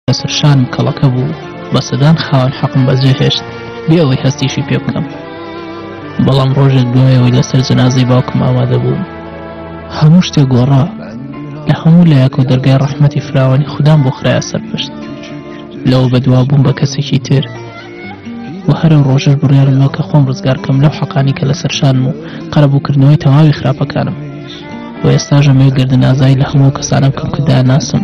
لەسەرشانم کەڵەکە بوو بە سەدان خاوەن حەقم بەجێ هێشت بێ ئەوەی هەستیشی پێ بکەم. بەڵام ڕۆژێک دوایەوەی لەسەر جەنازەی باوکم ئامادە بووم هەموو شتێک گۆڕا لە هەموو لایەک و دەرگای ڕەحمەتی فراوانی خوددام بۆ خرایە سەرپشت لەوە بەدوا بووم بە کەسێکی تر و هەرە ڕۆژەش بڕیارم لەوە کە خۆم ڕزگارکەم لەو حەقانی کە لەسەرشانم و قەرەبووکردنەوەی تەواوی خراپەکانم و ئێستاژە مێ گردن ئازایی لە هەموو کەسانە بکەم کە داناسم.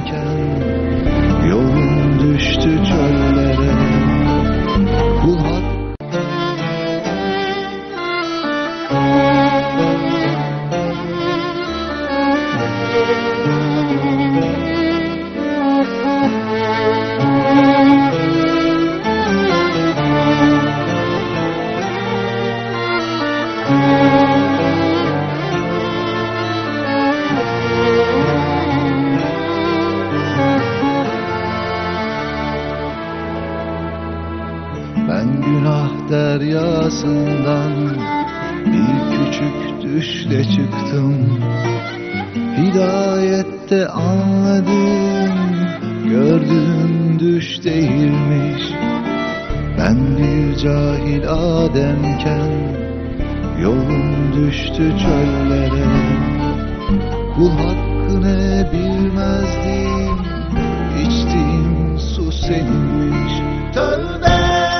Ben günah deryasından bir küçük düşle çıktım. Hidayette anladım, gördüğüm düş değilmiş. Ben bir cahil Ademken yolum düştü çöllere. Kul hakkını bilmezdim, içtiğim su seninmiş. Tövbe!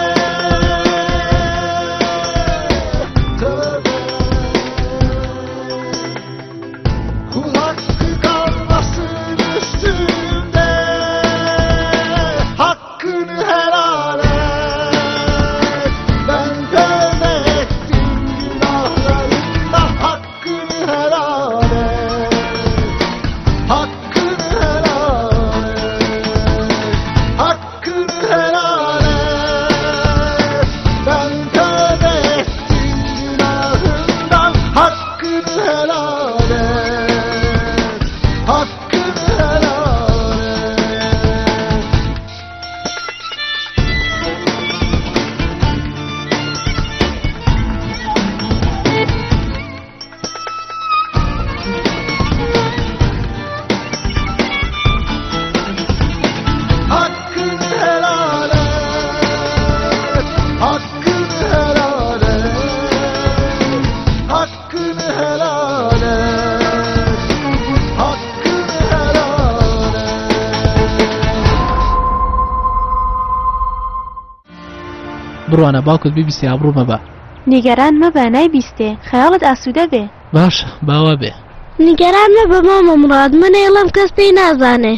بڕوانە باوکت بیبیستی ئابڕوو مەبە. نیگەران مەبە نایبیستێ خەیاڵت ئاسوودە بێ. باشە باوە بێ. نیگەران مەبە مامە موڕاد من ئێڵەم کەس پێی نازانێ.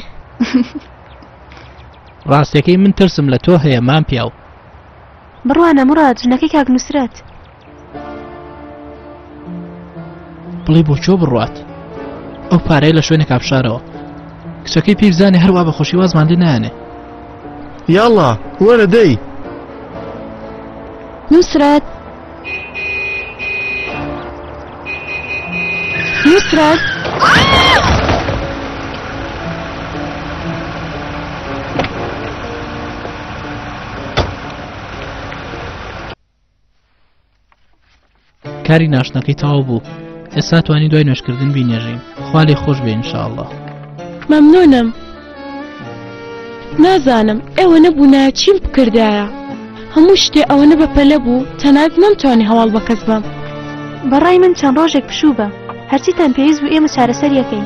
ڕاستیەکەی من ترسم لە تۆ هەیە مام پیاو. بڕوانە موڕاد ژنەکەی کاک نوسرەت. بڵێ بۆ چۆ بڕوات ئەو پارەی لە شوێنێک ئابشارەوە کچەکەی پیرزانێ هەروە بە خۆشی وازمان لێ نایانێ. یاڵا وەرە دەی نوسرەت نوسرەت کاری ناشنەکەی تەواو بوو ئێستا توانی دوای نوێشکردن بینێژین خوا لێ خۆش بێ ئینشاءڵڵا. مەمنونم نازانم ئێوە نەبوونایە چیم بکردایە هەموو شتێ ئەوەنە بەپەلە بوو تەنانەت نەمتوانی هەواڵ بە کەس بم. بەڕای من چەند ڕۆژێک پشوو بە هەرچیتان پێویست بوو ئێمە چارەسەر یەکەین.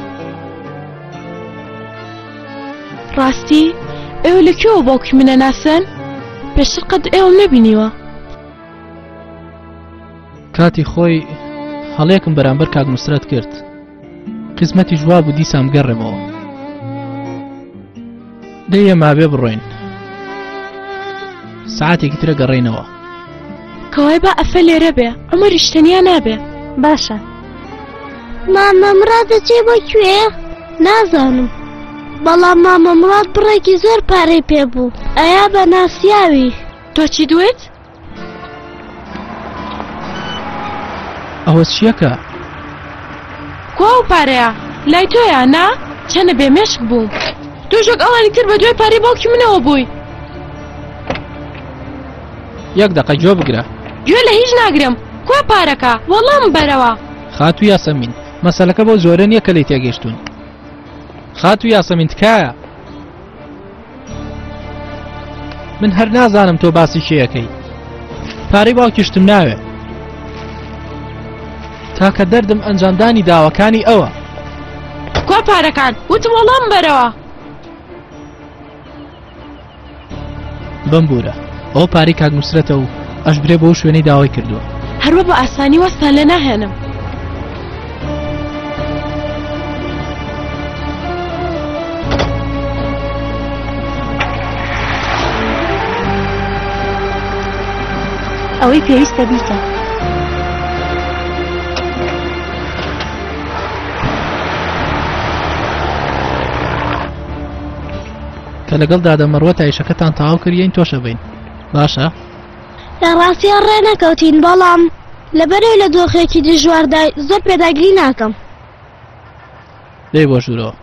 ڕاستی ئێوە لەکوێوە باوکی منە ناسن پێشتر قەت ئێوەم نەبینیوە. کاتی خۆی هەڵەیەکم بەرامبەر کاک نوسرەت کرد قسمەتی جووا بوو دیسام گەڕێمەوە دەی ئێمابێ بڕۆین ساعتێکی ترە گەڕێینەوە. کەوای با ئەفە لێرە بێ ئەمە ریشتەنیا نابێ. باشە مامە موڕاد دەچێ بۆ کوێ؟ نازانم بەڵام مامە موڕاد بڕێکی زۆر پارەی پێ بوو ئەیا بە ناسیاوی. تۆ چی دوێت؟ ئەوە چیەکە؟ کوا و پارەیە لای تۆیە نا؟ چەنە بێمێشک بووم تۆژێک ئەوانی تر بە دوای پارەی باوکی منەوە بووی. یەک دەقە گوێ بگرە. گوێ لە هیچ ناگرم کوا پارەکە وەڵام بەرەوە. خاتو یاسەمین مەسەلەکە بۆ زۆرە نییە کە لی تێگەیشتون. خاتو یاسەمین تکایە من هەر نازانم تۆ باسی کێیەکەی پارەی باوکیشتم ناوێ تاکە دەردم ئەنجامدانی داواکانی ئەوە کوا پارەکان وتم وەڵام بەرەوە بم بوورە ئەوە پارەی کاک نوسرەتە و ئەش برێ بۆ شوێنەی داوای کردووە هەروە بە ئاسانی وەستان لێ ناهێنم ئەوەی پێویستە بیکە کە لەگەڵ دادەمەڕوە تایشەکەتان تەواو کردین تۆشە بین باشە لە ڕاستیان ڕێ نەکەوتین بەڵام لەبەرەوەی لە دۆخێکی دژواردا زۆر پێداگری ناکەم دەی بۆ ژوورەوە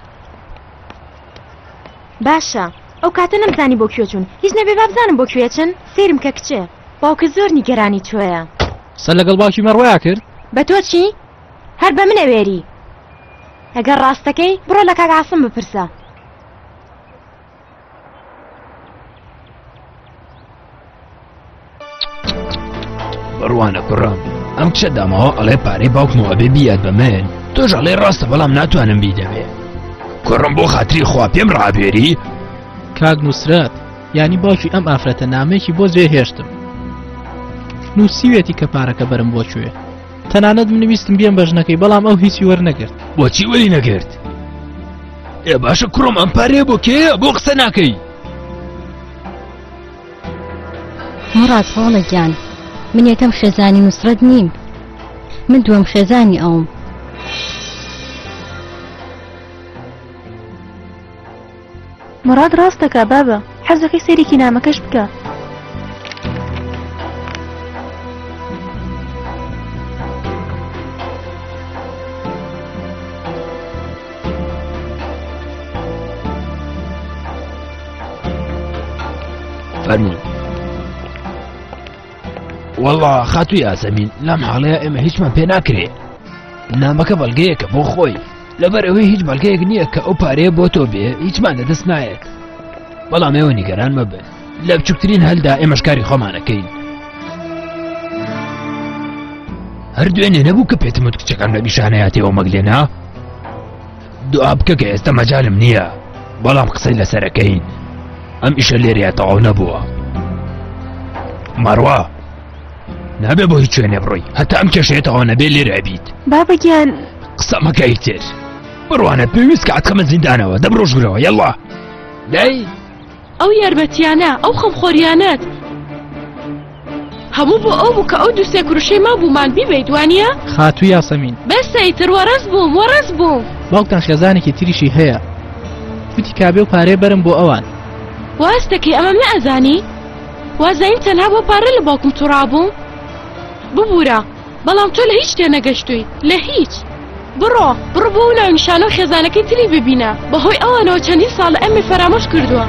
باشە ئەو کاتە نەمزانی بۆ کوێ چوون هیچ نەبێ بابزانم بۆ کوێچن سێرم کە کچێ باوکە زۆر نیگەرانی تۆیە سەر لەگەڵ باوکی مەڕوەیە کرد بە تۆ چی؟ هەر بە منە وێری ئەگەر ڕاستەکەی بڕۆ لە کاک عاسم بپرسە بڕوانە کوڕم ئەم کچە دامەوە ئەڵێ پارەی باوکمەوە بێ بیاد بە من تۆش ئەڵێ ڕاستە بەڵام ناتوانم بیدەوێ کوڕم بۆ خاتری خوا پێم ڕابێری کاک نوسرەت یانی باوکی ئەم ئافرەتە نامەیەکی بۆ جێ هێشتم نووسیوێتی کە پارەکە بەرم بۆ کوێ تەنانەت منویستم بێم بەژنەکەی بەڵام ئەو هیچی وەرنەگرت بۆچی وەری نەگرت ئێ باشە کوڕم ئەم پارەیە بۆ کێیە بۆ قسە ناکەی مڕاد هەوڵە گیان من یەکەم خێزانی نوسرەت نیم من دووەم خێزانی ئەوم مڕاد ڕاستەکە بابە حەزەکەی سەیرێکی نامەکەش بکە فەرمووی وەڵا خاتووی ئاسەمین لەم حاڵەیە ئێمە هیچمان پێ ناکرێ نامەکە بەڵگەیەکە بۆ خۆی لەبەر ئەوەی هیچ بەڵگەیەک نییە کە ئەو پارەیە بۆ تۆ بێ هیچمان لەدەست نایەت بەڵام ئێوە نیگەران مەبن لە بچووکترین هەلدا ئێمەش کاری خۆمانەکەین هەر دوێنێ نەبوو کە پێتم وت کچەکەم لە نیشانەیەتەوە مەگلێنا دوعا بکە کە ئێستا مەجالم نییە بەڵام قسەی لەسەرەکەین ئەم ئیشە لێرەیە تەواو نەبووە مەڕوا نابێ بۆ هیچ شوێنێ بڕۆی هەتا ئەم کێشەیەتەوە نەبێ لێرە ئەبیت بابەگیان قسە مەکەی تر بڕوانە پێویست کە عاتقەمە زیندانەوە دەبڕۆ ژوورەوە یەڵڵا دەی ئەو یارمەتیانە ئەو خەمخۆریانەت هەموو بۆ ئەو بوو کە ئەو دووسێ کوروشەی ما بوومان بیبێ دوانیە خاتووی یاسەمین بەسەیتر وەڕەس بووم باوکتان خێزانێکی تریشی هەیە وتی کابێ و پارەیە بەرم بۆ ئەوان واستەکەی ئەمەم نەئەزانی وازین تەنها بۆ پارە لە باوکم تووڕابوو ببوورە بەڵام تۆ لە هیچ شتێ نەگەشتووی لە هیچ بڕۆ بۆ و ناو نیشانە و خێزانەکەی تری ببینە بەهۆی ئەوانەوە چەندین ساڵ ئەمێ فەرامۆش کردووە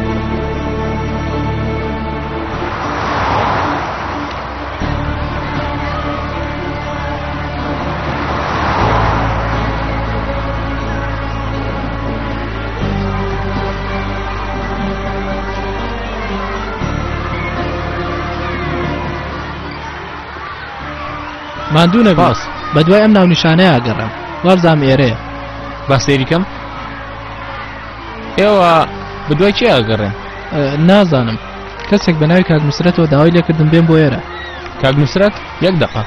ماندوو نەباس بە دوای ئەم ناو نیشانەیە ئاگەڕم وەرزام ئێرەیە با سێریکەم ئێوە بە دوای چی ئاگەڕێن نازانم کەسێک بە ناوی کاک نوسرەتەوە داوای لێکردم بێم بۆ ئێرە کاک نوسرەت یەک دەقە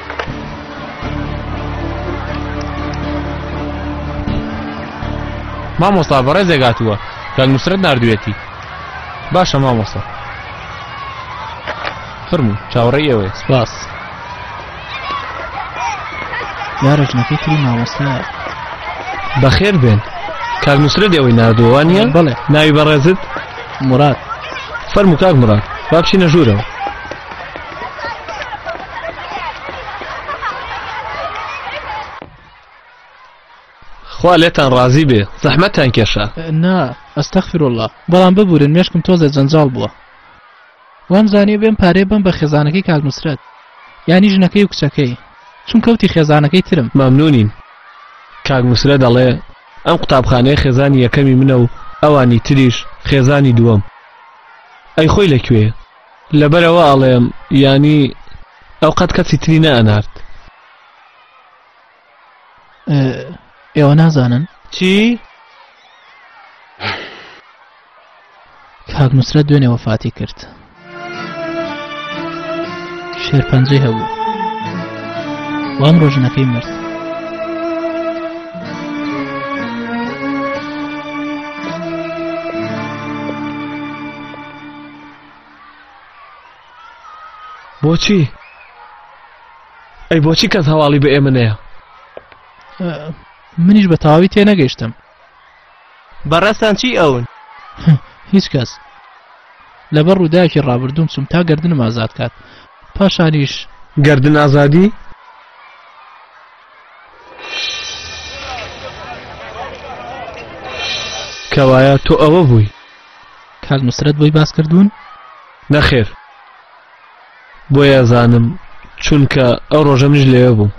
مامۆستا بەڕێزێک هاتووە کاک نوسرەت ناردوێتی باشە مامۆستا فەرموو چاوەڕێی ئێوەیە سپاس یارە ژنەکەی تری مامۆستایە بەخێر بێن کاک نوسرەت ئێوەی ناردووە نییە بەڵێ ناوی بەڕێزت مراد فەرموو کاک مراد با بچینە ژوورەوە خوا لێتان ڕازی بێ زەحمەتان کێشا نا ئەستەغفیرولڵا بەڵام ببورن مێشکم تۆزە جەنجاڵ بووە وام زانیە بێم پارێ بم بە خێزانەکەی کاک نوسرەت یانی ژنەکەی و کچەکەی چون کەوتی خێزانەکەی ترم مەمنونین کاک نوسرەت دەڵێ ئەم قوتابخانەیە خێزانی یەکەمی منە و ئەوانی تریش خێزانی دووەم ئەی خۆی لەکوێ لەبەرەوە ئەڵێم ینی ئەو قەت کەسی تری نەئەنارد. ئێوە نازانن چی؟ کاک نوسرەت دوێنێ وەفاتی کرد. شێرپەنجەی هەبوو وام ڕۆژنەکەی مرد. بۆچی؟ ئەی بۆچی کەس هەواڵی بە ئێمە نەیە؟ منیش بە تەواوی تێنەگەیشتم. بەڕاستان چی ئەون؟ هیچ کەس. لەبەر ڕووداوێکی ڕابردووم چوم تا گەردنم ئازاد کات. پاشانیش گەردن ئازادی؟ کەوایە تۆ ئەوە بووی؟ کاک نوسرەت بۆی باس کردوون؟ نەخێر بۆیە زانم چونکە ئەو ڕۆژە منیش لێوە بووم.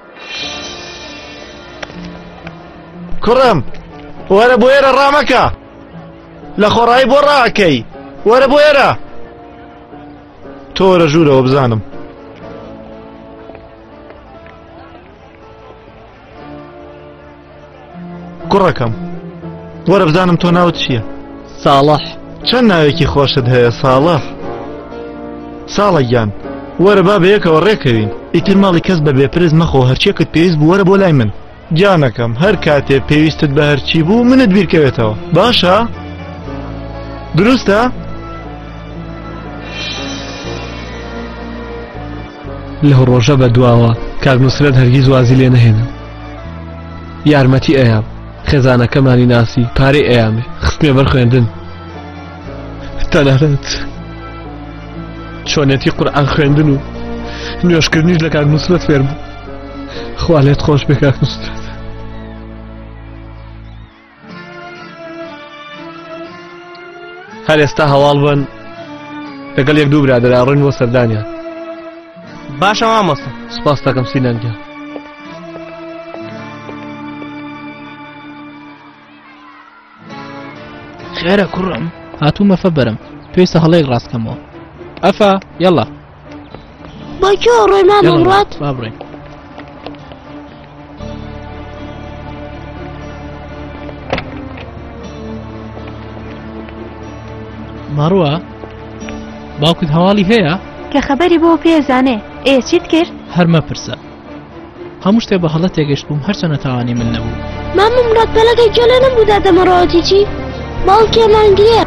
کوڕم وەرە بۆ ئێرە ڕامەکە لە خۆڕایی بۆ ڕاکەی وەرە بۆ ئێرە تۆ وەرە ژوورەوە بزانم. کوڕەکەم وەرە بزانم تۆ ناوت چییە؟ ساڵح. چەند ناوێکی خۆشت هەیە ساڵح؟ ساڵح گیان وەرە با بەیەکەوە ڕێکەوین ئیتر ماڵی کەس بە بێپرز مەخۆ هەرچیەکت پێویست بوو وەرە بۆ لای من. گیانەکەم هەر کاتێ پێویستت بە هەرچی بوو منت بیرکەوێتەوە باشە؟ دروستە؟ لەو ڕۆژە بە دواوە کاک نوسرەت هەرگیز وازی لێ نەهێنا. یارمەتی ئەیام خێزانەکەمانی ناسی پارەی ئەیامێ خستمێ بەر خوێندن. تەنانەت چۆنێتی قورئان خوێندن و نوێشکردنیش لە کاک نوسرەت فێر بوو. خوا لێت خۆش بێ کاک نوسرەت. هەر ئێستا هەواڵ بن لەگەڵ یەک دوو برادەرا ڕۆین بۆ سەردانیان. باشە مامۆستا. سوپاس دەکەم سینەنگیان. خێرە کوڕم هاتوومە فە بەرم پێویستە هەڵەیەک ڕاستکەمەوە. ئەفا یەڵا بۆ کێوە ڕۆی مامەمڕات؟ با بڕۆین. ماڕووە باوکت هەواڵی هەیە؟ کە خەبەری بۆ پێزانێ چیت کرد؟ هەرمە پرسە هەموو شتێ بە هەڵە تێگەشت بووم هەرچەنە تاوانی من نەبوو. مامەمڕات پەلەکەی جۆلە نەبوودا دەمەڕەوەتی چی؟ باوکێمان گرێ.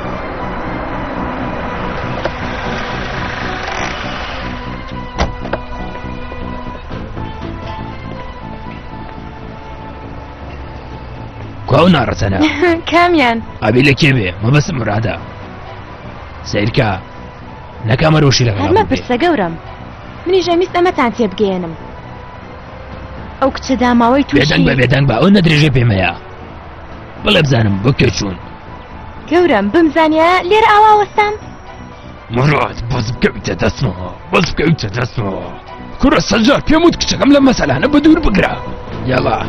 کواو ناڕەچەنە کامیان ئابی لەکێ بێ مەبەستم مورادە سیرکە نەکامە ڕۆشی لەگەڵ هەرمە پرسە گەورم منیش ئەویست ئەمەتان تێبگەێنم. ئەو کچە داماوەی تووشی بێدەنگ بە بێدەنگ بە ئەو نەدرێژێ پێمەیە بڵێ بزانم بۆ کێ چوون. گەورم بمزانیە لێرە ئاواوەستان مراد بەس بکەویتە دەستمەوە بەس بکەویتە دەستمەوە. کوڕە سەجار پێم وت کچەکەم لە مەسەلانە بە دوور بگرە. یاڵا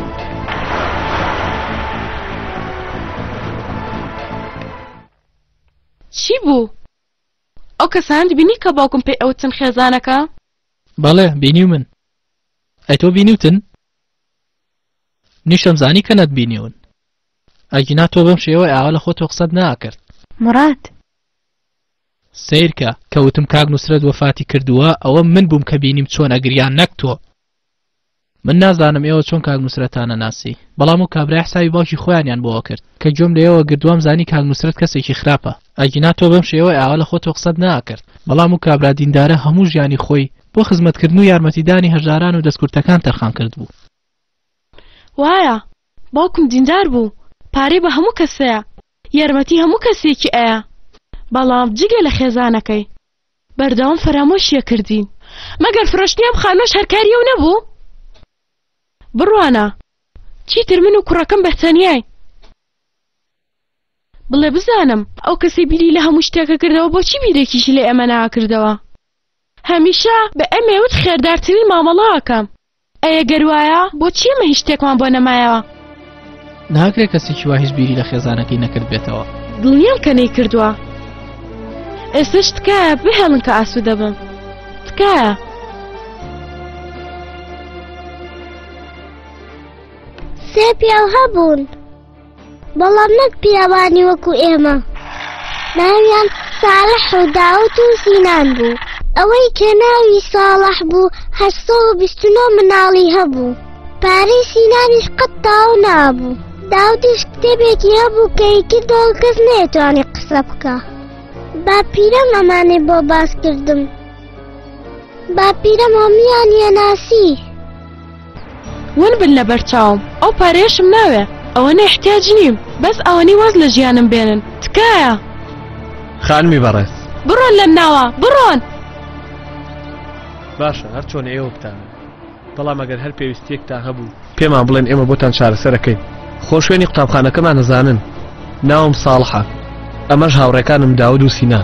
چی بوو؟ ئەو کەسان بینی کە باوکم پێی ئەوتن خێزانەکە؟ بەڵێ بینی من. ئەی تۆ بینیوتن؟ نیشەم زانی کە نەتبینیون. ئەگینا تۆ بەم شێوە ئاوا لە خۆتۆ قسەت ناکرد. مراد سیرکە کەوتم کاک نوسرەت وەفاتی کردووە ئەوە من بووم کە بینیم چۆن ئەگریان نەک تۆ. من نازانم ئێوە چۆن کاک نوسرەتانە ناسی بەڵام و کابرای حسابی باوکی خۆیانیان بۆەوە کرد کە گوێم لێەوە گردووام زانی کاک نوسرەت کەسێکی خراپە. ئەگینا تۆ بەم شێوە ئاوا لە خۆتۆ قسەت ناکرد بەڵام و کابرا دیندارە هەموو ژیانی خۆی بۆ خزمەتکردن و یارمەتیدانی هەژاران و دەستکورتەکان تەرخان کرد بوو. وایە باوکم دیندار بوو پارەی بە هەموو کەسەیە یارمەتی هەموو کەسێکی ئەیە بەڵام جگە لە خێزانەکەی بەردەوام فەرامۆشیە کردین مەگەر فرۆشتنیام خانۆش هەرکاری ئەو نەبوو. بڕوانە چیتر من و کوڕەکەم بەتەنیای بڵێ بزانم ئەو کەسی بیری لە هەموو شتێکە کردەوە بۆچی بیرێکیشی لێ ئەمە ناکردەوە. هەمیشە بە ئەمێوت خێردارترین مامەڵەوەکەم ئەیە گەروایە بۆچی ئەمە هیچ شتێکمان بۆ نەمایەوە. ناگرێت کەسێکی وا هیچ بیری لە خێزانەکەی نەکرد بێتەوە. دڵنیام کە نەی کردووە ئێستش تکایە بهێڵن کە ئاسوودە بم تکایە سێ پیاو هەبوون بەڵام نەک پیاوانی وەکو ئێمە ناویان ساڵح و داوود و سینان بوو ئەوەی کە ناوی ساڵح بوو 829 مناڵی هەبوو پارەی سینانیش قەت تاو نابوو داودیش کتێبێکی هەبوو کە کردەوە کەس نەیەتوانی قسە بکە باپیرەم ئەمانەی بۆ باس کردم باپیرەم هەمویان یەناسی ون بن لە بەرچاوم ئەو پارێشم ناوێ ئەوە نەحتیاج نیم بەس ئەوەنی وەز لە ژیانم بێنن تکایە خانمی بەڕێز بڕۆن لەم ناوە بڕۆن باشە هەر چۆن ئێوە بتانە بەڵام ئەگەر هەر پێویستیەکتان هەبوو پێمان بڵێن ئێمە بۆتان چارەسەرەکەین خۆشوێنی قوتابخانەکەمان نەزانن ناوم ساڵحە ئەمەش هاوڕێکانم داود و سینان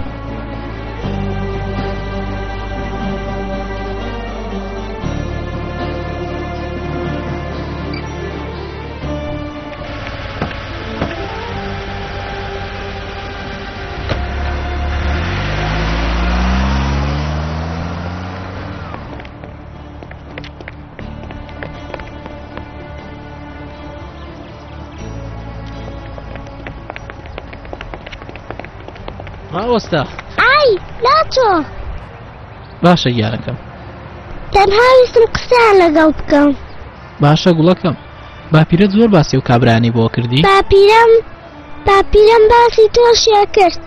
ڕاوەستە ئای لاچۆ باشە گیانەکەم تەنها ویستم قسەیان لەگەڵ بکەم باشە گوڵەکەم باپیرەت زۆر باسی و کابرانی بۆ کردی باپیرەم باسی تۆشیە کرد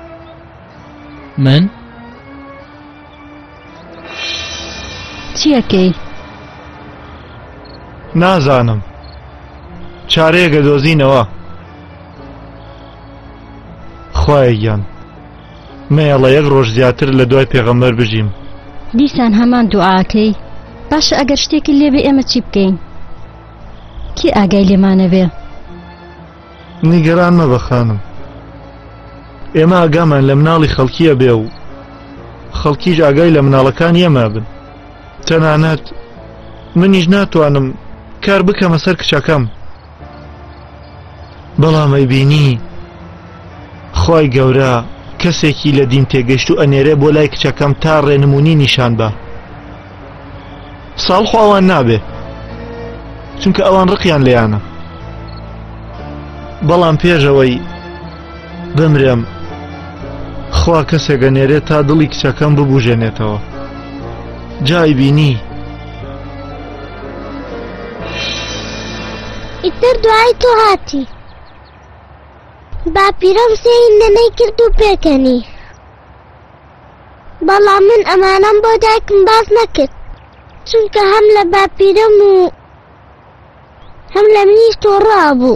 من چیەکەی نازانم چارەیەکە دۆزینەوە خوای گیان مێڵە یەک ڕۆژ زیاتر لە دوای پێغەمبەر بژیم دیسان هەمان دوعاکەی باشە ئەگەر شتێکی لێبێ ئێمە چی بکەین کی ئاگای لێمانەوێ نیگەران مەبە خانم ئێمە ئاگامان لە مناڵی خەڵکیە بێ و خەڵکیش ئاگای لە مناڵەکان ئێمە بن تەنانەت منیش ناتوانم کار بکەمە سەر کچەکەم بەڵام ئەیبینی خۆی گەورە کەسێکی لە دین تێگەشت و ئەنێرێ بۆ لای کچەکەم تا ڕێنمونی نیشان بە ساڵح ئەوان نابێ چونکە ئەوان ڕقیان لێیانە بەڵام پێشەوەی بمرێم خوا کەسێکە نێرێ تا دڵی کچەکەم ببوژێنێتەوە جای بینی ئیتر دوای تۆ هاتی باپیرەم سێی نەنەی کرد و پێکەنی بەڵام من ئەمانەم بۆ دایکم باز نەکرد چونکە هەم لە باپیرەم و هەم لە منیش تۆڕا بوو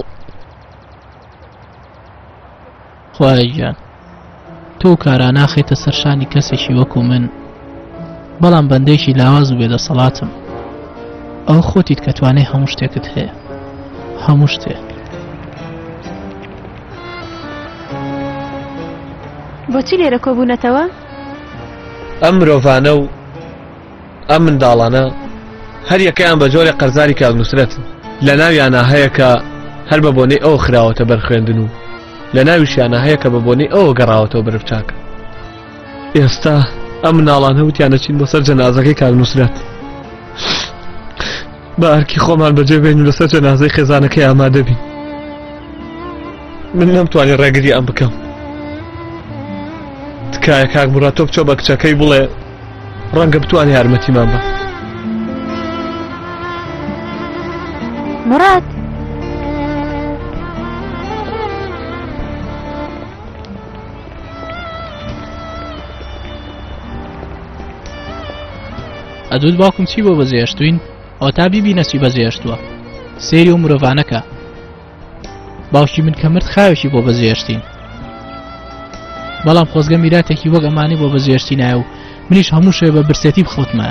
خوای گیان تۆ کارا ناخێتە سەرشانی کەسێکی وەکو من بەڵام بەندێکی لاواز و بێدەسەڵاتم ئەو خۆتیت کە توانێ هەموو شتێکت هەیە هەموو شتێک بۆچی لێرە کۆبوونەتەوە؟ ئەم مرۆڤانە و ئەم منداڵانە هەر یەکەیان بە جۆرێک قەرزاری کاکنووسرەتن لە ناویانە هەیە کە هەر بە بۆنەی ئەوە خراوەتە بەرخوێندن و لە ناویشیانە هەیە کە بە بۆنەی ئەوە گەڕاوەتەوە بەرەفچاکە ئێستا ئەم مناڵانە وتیانە چین بۆسەر جەنازەکەی کاکنووسرەت بە ئەرکی خۆمان بەجێ بێنین و لەسەر جەنازەی خێزانەکەی ئامادە بین من نەمتوانی ڕێگری ئەم بکەم تکایە کاک مراد تۆ بچۆ بە کچەکەی بڵێ ڕەنگە بتوانێ یارمەتیمان بە مراد ئەدوت باوکم چی بۆ بەزێشتوین ئەو تا بیبینە چی بەزێشتووە سێری و مرۆڤانەکە باوکی من کە مرد خاوێکی بۆ بەزێشتین بەڵام خۆزگە میراتێکی وەک ئەمانەی بۆ بەزێشتی نایە و منیش هەموو شوێ بە برسێتی بخەوتمایە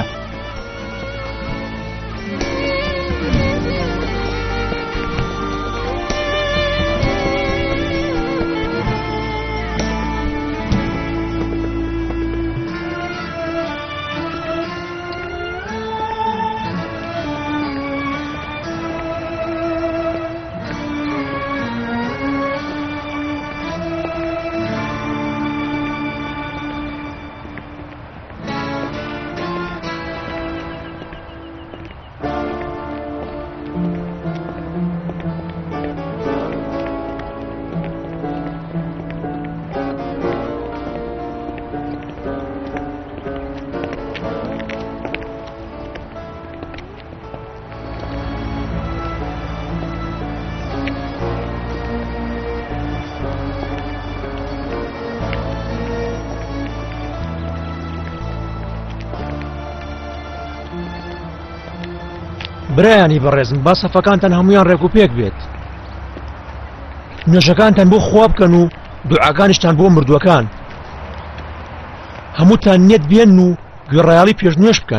برایانی بەڕێزم با سەفەکانتان هەمویان ڕێک و پێک بێت نوێژەکانتان بۆ خوا بکەن و دوعاکانیشتان بۆ مردووەکان هەمووتان نێت بێن و گوێڕایاڵی پێشنوێش بکەن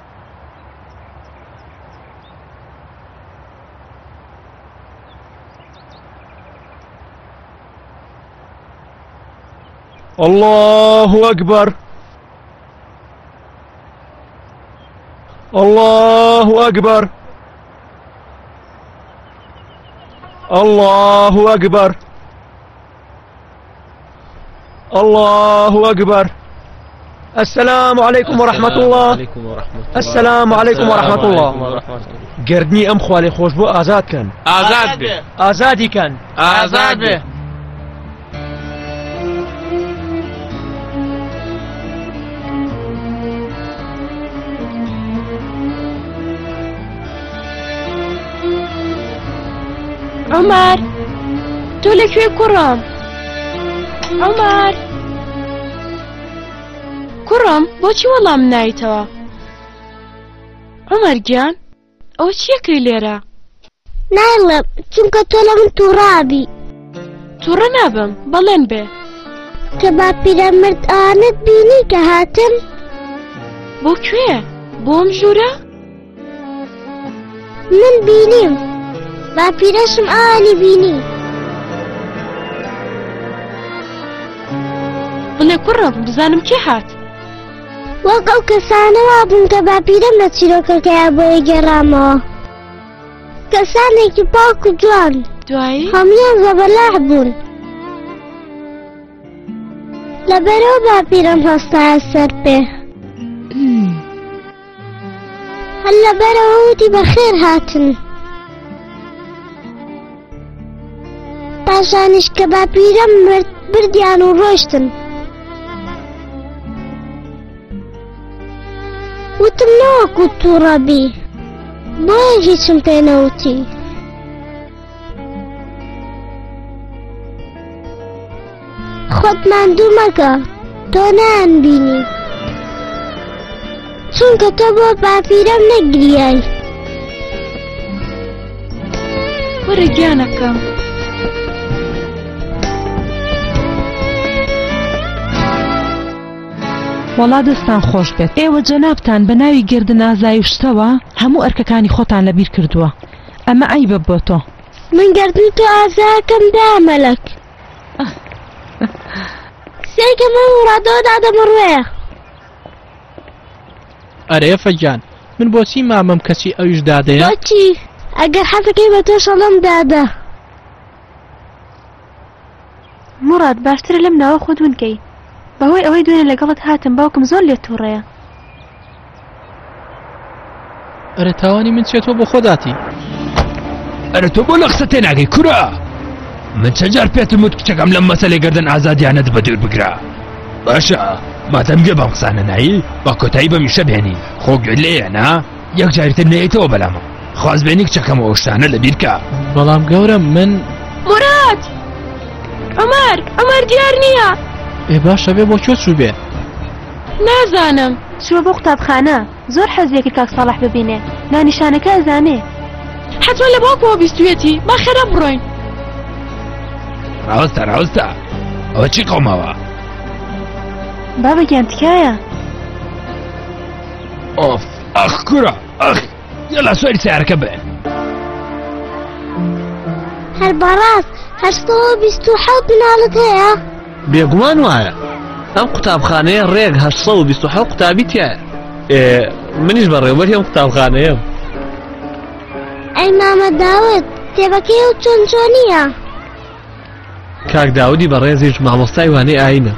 الله أكبر الله أكبر الله أكبر الله أكبر السلام عليكم ورحمة الله السلام عليكم ورحمة الله گردنی ام خوالی خوش بو آزاد کن آزاد به آزادی کن آزاد به عمر تۆ لەکوێ کوڕم عمر کوڕم بۆچی وەڵام نایتەوە عمر گیان ئەوە چیەکەی لێرە نایڵێم چونکە تۆ لە من تووڕابی تووڕە نابم بەڵێن بێ کە باپیرەمرد ئانت بینی کە هاتم بۆ کوێ بۆم ژوورە من بینیم باپیرەشم ئانی بینی بڵێ کوڕم بزانم کێ هات وەک ئەو کەسانەوە بوون کە باپیرەم لە چیرۆکەکەیە بۆیە گەڕامەوە کەسانێکی پاک و جوان دوایی هەمویان زەبەلاح بوون لەبەرەوە باپیرەم هەستایە سەر پێ هەر لەبەرەوە وتی بەخێر هاتن پاشانیش کە باپیرەم مرد بردیان و ڕۆیشتن وتم نەوەکو تووڕەبی بۆیە هیچم پێ نەوتی خۆت ماندوو مەکە تۆ نانبینی چونکە تۆ بۆ باپیرەم نەگریای وەرە گیانەکەم وەڵا دەستان خۆش بێت ئێوە جەنابتان بە ناوی گردن ئازایی و شتەوە هەموو ئەرکەکانی خۆتان لەبیر کردووە ئەمە عیبە بۆ تۆ من گردن تۆ ئازاکەم دامەلەک سێکە من وڕادەوە دادەمەڕوەیە ئەرێ فەگیان من بۆچی مامەم کەسی ئەویش دادەیە بۆچی ئەگەر حەزەکەی بە تۆ شەڵەم دادا مراد باشترە لەم ناوە خۆت ونکەی بەهۆی ئەوەی دوێنێ لەگەڵت هاتم باوکم زۆر لێت تووڕەیە ئەرە تاوانی من چێتۆ بۆ خۆداتی ئەرە تۆ بۆ لە قسە تێناگەی کورە من چەند جار پێتم وت کچەکەم لەم مەسەلەی گردن ئازادیانەت بە دوور بگرە باشە ماتەم گوێ بەم قسانە نایی با کۆتایی بەمیشە بێنی خۆ گوێ لێیە نا یەک جاریتر نەیەیتەوە بەلامە خواست بێنی کچەکەمەوە شتانە لەبیر کە بەڵام گەورم من مراد عمر دیار نییە ئێ باشە بێ بۆ کێ چوو بێ نازانم چووە بۆ قوتابخانە زۆر حەزیەکی کاک ساڵح ببینێ نانیشانەکە ئەزانێ حتما لە باوکەوە بیستوێتی با خێرا بڕۆین ڕاوستە ئەوە چی قەومەوە بابەگیان تکایە ئۆف ئەخ کورە ئەخ یەلا سۆری سیارەکە بێ هەر بەڕاست 827 مناڵت هەیە بێگومان وایە ئەم قوتابخانەیە ڕێک 827 قوتابی تایە منیش بەڕێوەبەری ئەم قوتابخانەیەم ئەی مامە داوت کتێبەکەی و چۆنچۆنیە کاک داودی بەڕێزیش مامۆستای وانەی ئاینە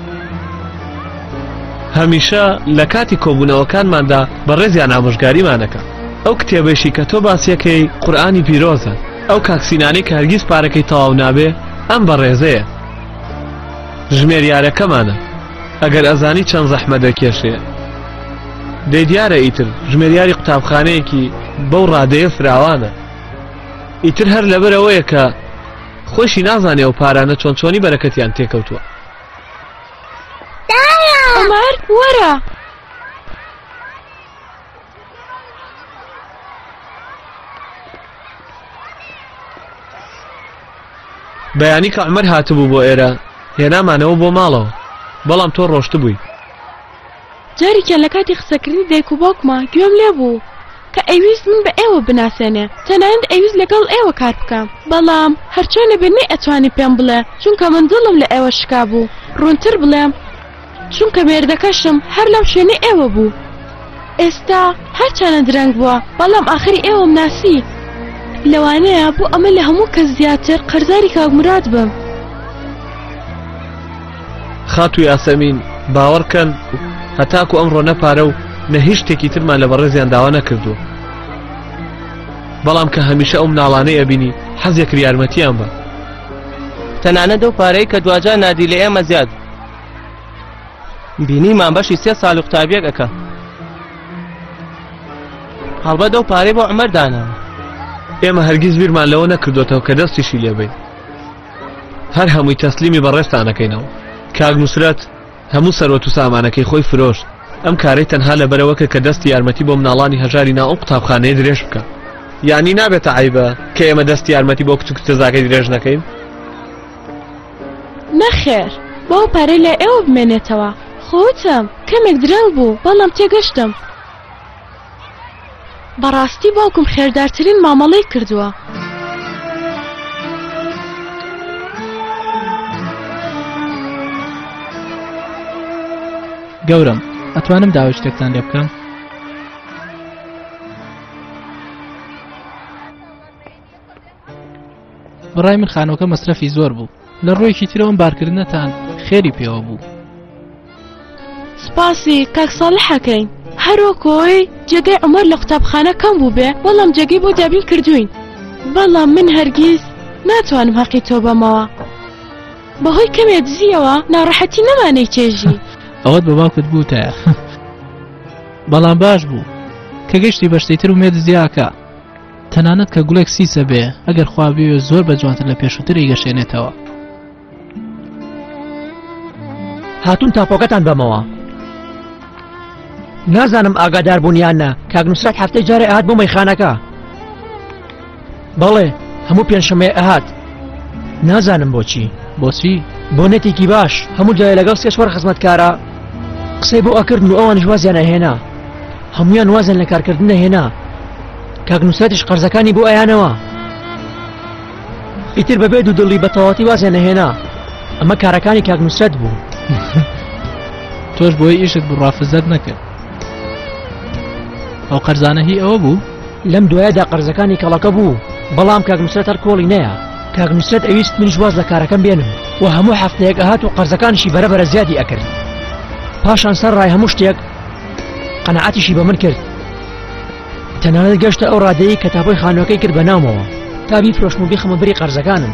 هەمیشە لە کاتی کۆبوونەوەکانماندا بەڕێزیان ئامۆژگاریمانەکە ئەو کتێبەشی کە تۆ باسیەکەی قورئانی پیرۆزە ئەو کاکسینانەی کە هەرگیز پارەکەی تەواو نابێ ئەم بەڕێزەیە ژمێریارەکەمانە ئەگەر ئەزانی چەند زەحمە دەکێشێ دەی دیارە ئیتر ژمێریاری قوتابخانەیەکی بەو ڕادەیە فراوانە ئیتر هەر لەبەرەوەیە کە خۆشی نازانێ و پارانە چۆنچۆنی بەرەکەتیان تێکەوتووە عمر وەرە بەیانی کە عومەر هاتبوو بۆ ئێرە هێنامانەوە بۆ ماڵەوە بەڵام تۆ ڕۆشت بووی. جارێکیان لە کاتی قسەکردنی دایک و باوکما گوێم لێ بوو کە ئەویست من بە ئێوە بناسێنێ تەنانەت ئەویست لەگەڵ ئێوە کار بکەم بەڵام هەرچۆنە بێ ئەتوانی پێم بڵێ چونکە من دڵم لە ئێوە شکا بوو ڕوونتر بڵێم چونکە مێردەکەشم هەر لەم شوێنەی ئێوە بوو. ئێستا هەرچانە درەنگ بووە بەڵام ئاخری ئێوەم ناسی لەوانەیە بۆ ئەمە لە هەموو کەس زیاتر قەرزاری کاک موراد بم. خاتووی ئاسەمین باوەڕکەن هەتاکو ئەمڕۆ نەپارە و نە هیچ شتێکی ترمان لە بەڕێزیان داوا نەکردووە بەڵام کە هەمیشە ئەو مناڵانەی ئەبینی حەزێکر یارمەتیان بە تەنانەت ئەو پارەی کە دوجار نادی لە ئێمە زیاد بینیمان بەشی 3 ساڵ قوتابیەک ئەکە هەڵبەت ئەو پارەی بۆ عومەر داناوە. ئێمە هەرگیز بیرمان لەوە نەکردوێتەوە کە دەستیشی لێبین هەر هەمووی تەسلیمی بەڕێستانەکەینەوە. کاک نوسرەت هەموو سەرۆت و سامانەکەی خۆی فرۆشت ئەم کارەی تەنها لەبەرەوەکە کە دەستی یارمەتی بۆ مناڵانی هەژاری ناو ئەو قوتابخانەیە درێژ بکە. یانی نابێتە عیبە کە ئێمە دەستی یارمەتی بۆ کچ و کچەزاکەی درێژ نەکەین؟ نەخێر بەو پارەی لە ئێوە بمێنێتەوە. خۆتم کەمێک درەنگ بوو بەڵام تێگەشتم. بەڕاستی باوکم خێردارترین مامەڵەی کردووە. گەورم ئەتوانم داوای شتێکتان لێ بکەم؟ بڕای من خانۆکە مەسرەفی زۆر بوو لە ڕۆیەکی ترەوەم بارکردنەتان خێری پێوە بوو. سپاسی کاک ساڵحەکەین هەروەکۆی جێگەی عومەر لە قوتابخانە کەم بوو بێ بەڵام جێگەی بۆ دابین کردوین بەڵام من هەرگیز ناتوانم حەقی تۆ بەمەوە بەهۆی کەمێ دزیەوە ناڕەحەتی نەمانەی چێژی. ئەوەت بە باوکت بووتایە بەڵام باش بوو کە گەشتی بەشتەیتر و مێ دزیاکە تەنانەت کە گوڵێک سیسە بێ ئەگەر خوا بێ زۆر بە جوانتر لە پێشووتری گەشێنێتەوە. هاتوون تاپۆکەتان بەمەوە نازانم ئاگادار بوونیان نە کاک نوسرەت هەفتەی جارێ ئەهات بۆ مەیخانەکە. بەڵێ هەموو پێنجشەمەیە ئەهات نازانم بۆچی. بۆچی؟ بۆ نەتێکی باش هەموو جای لەگەڵ سێشوەر خزمەتکارە قسەی بۆ ئەکردن و ئەوانش وازیان ئەهێنا هەمویان وازن لە کارکردن هێنا کاک نوسرەتیش قەرزەکانی بۆ ئەیانەوە ئیتر بەبێ دوو دڵی بە تەواوەتی وازیان ئەهێنا ئەمە کارەکانی کاک نوسرەت بوو. تۆش بۆی ئیشت بڕافزەت نەکرد ئەو قەرزانە هی ئەوە بوو؟ لەم دوایەدا قەرزەکانی کەڵەکە بوو بەڵام کاک نوسرەت هەر کۆڵی نەیە. کاک نوسرەت ئەویست منیش واز لە کارەکەم بێنم و هەموو هەفتەیەک ئەهات و قەرزەکانشی بەرەبەرە زیادی ئەکرد پاشان سەر ڕای هەموو شتێک قەنەعەتیشی بە من کرد تەنانەت گەشتە ئەو ڕادەیە کە تاپۆی خانووەکەی کرد بە ناومەوە تا بیفرۆشم و بیخەمە بری قەرزەکانم.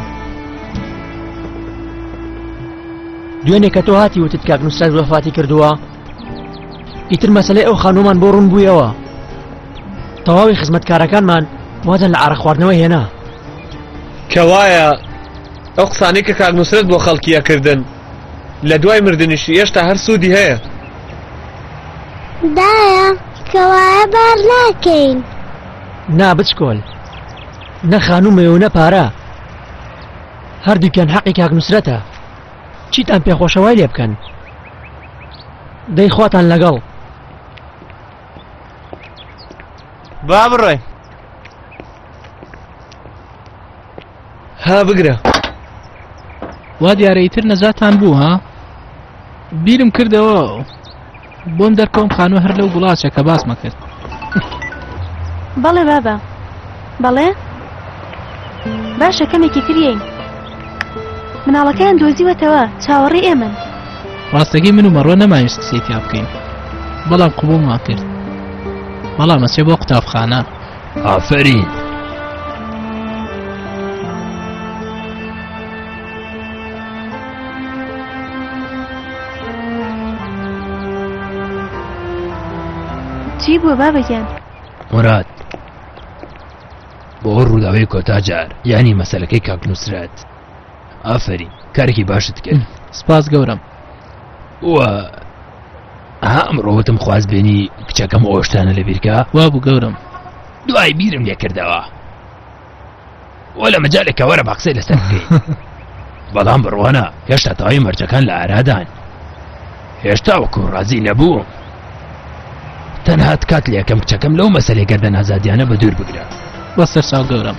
دوێنێ کە تۆ هاتی وتت کاک نوسرەت وەفاتی کردووە ئیتر مەسەلەی ئەو خانوومان بۆ ڕوون بوویەوە تەواوی خزمەتکارەکانمان وازن لە عارە خواردنەوە هێنا. کەوایە ئەو قسانەی کە کاک نوسرەت بۆ خەڵکیەکردن لە دوای مردنیشی هێشتا هەر سوودی هەیە. دایە کەوایە بار ناکەین. نا بچکۆل نە خانوومەوە نە پارە هەردووکیان حەقی کاک نوسرەتە چیتان پێخۆشەوای لێ بکەن دەی خواتان لەگەڵ. با بڕۆین ها بگرە. وا دیارەیتر نەزاتان بوو ها بیرم کردەوە بۆم دەرکەوم خانووە هەر لەو گوڵاچە کە باسمە کرد. بەڵێ بابا بەڵێ باشە کەمێکی تریین مناڵەکەیان دۆزیوەتەوە چاوەڕێی ئێمن. ڕاستەکەی من و مەڕۆ نەمانویست قسەی تیا بکەین بەڵام قبوڵمان کرد بەڵام ئەچێ بۆ قوتابخانە. ئافەرین چی بووە بابەگیان؟ موراد بۆ ڕووداوەی کۆتاجار یانی مەسەلەکەی کاک نوسرەت ئافەرین کارێکی باشت کرد. سپاس گەورم. وە ئەمڕۆوتم خواست بێنی کچەکەم ئۆشتانە لە بیرکە وا بوو گەورم دوای بیرم لێ کردەوە وە لە مەجالێکە وەرە باقسەی لەسەر بکەین. بەڵام بڕوانە هێشتا تەواوی مەرجەکان لە ئارادان هێشتا وەکو ڕازی نەبوو تەنها کات لە یەکەم کچەکەم لەو مەسەلەی گەردەن ئازادیانە بە دوور بگرە بەسەر چاو گەورم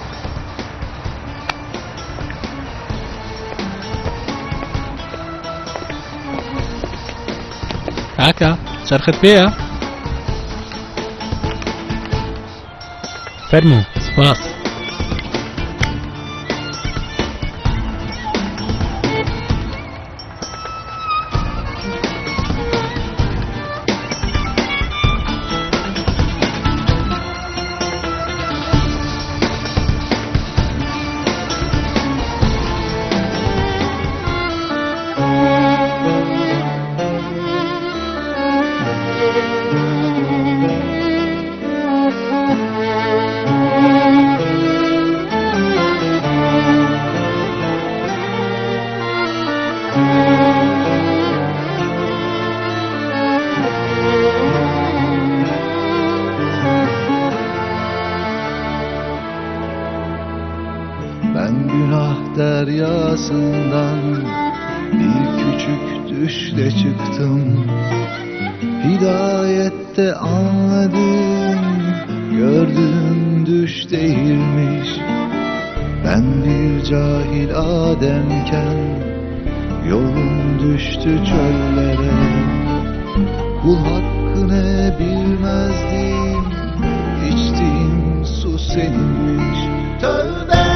کاکە چرخت پێیە؟ فەرموو سپاس Ben günah deryasından bir küçük düşle çıktım. Hidayette anladım, gördüğüm düş değilmiş. Ben bir cahil Ademken yolum düştü çöllere. Kul hakkını bilmezdim, içtiğim su seninmiş. Tövbe!